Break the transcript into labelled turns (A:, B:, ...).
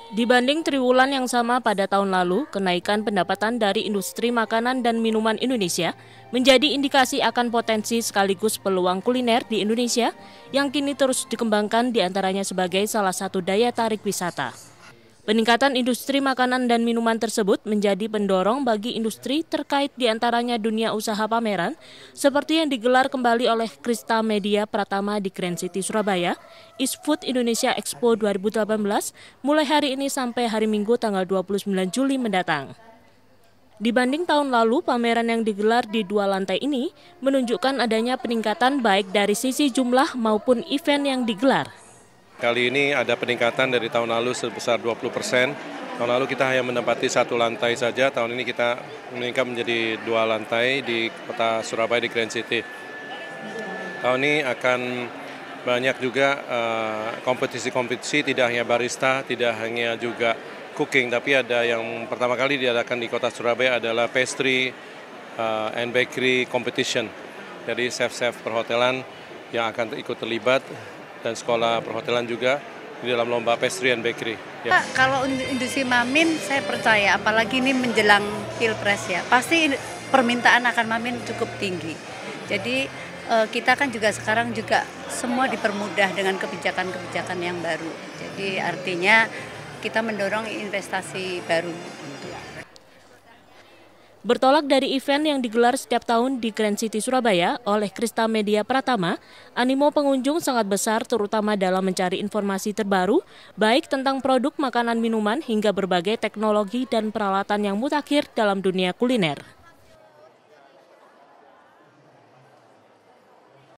A: Dibanding triwulan yang sama pada tahun lalu, kenaikan pendapatan dari industri makanan dan minuman Indonesia menjadi indikasi akan potensi sekaligus peluang kuliner di Indonesia yang kini terus dikembangkan diantaranya sebagai salah satu daya tarik wisata. Peningkatan industri makanan dan minuman tersebut menjadi pendorong bagi industri terkait diantaranya dunia usaha pameran, seperti yang digelar kembali oleh Krista Media Pratama di Grand City Surabaya, East Food Indonesia Expo 2018, mulai hari ini sampai hari Minggu tanggal 29 Juli mendatang. Dibanding tahun lalu, pameran yang digelar di 2 lantai ini menunjukkan adanya peningkatan baik dari sisi jumlah maupun event yang digelar.
B: Kali ini ada peningkatan dari tahun lalu sebesar 20%. Tahun lalu kita hanya menempati 1 lantai saja, tahun ini kita meningkat menjadi 2 lantai di kota Surabaya di Grand City. Tahun ini akan banyak juga kompetisi-kompetisi, tidak hanya barista, tidak hanya juga cooking, tapi ada yang pertama kali diadakan di kota Surabaya adalah pastry and bakery competition. Jadi chef-chef perhotelan yang akan ikut terlibat dan sekolah perhotelan juga di dalam lomba pastry and bakery.
C: Ya. Kalau industri mamin saya percaya, apalagi ini menjelang pilpres ya, pasti permintaan akan mamin cukup tinggi. Jadi kita kan juga sekarang juga semua dipermudah dengan kebijakan-kebijakan yang baru. Jadi artinya kita mendorong investasi baru.
A: Bertolak dari event yang digelar setiap tahun di Grand City Surabaya oleh Krista Media Pratama, animo pengunjung sangat besar terutama dalam mencari informasi terbaru, baik tentang produk makanan minuman hingga berbagai teknologi dan peralatan yang mutakhir dalam dunia kuliner.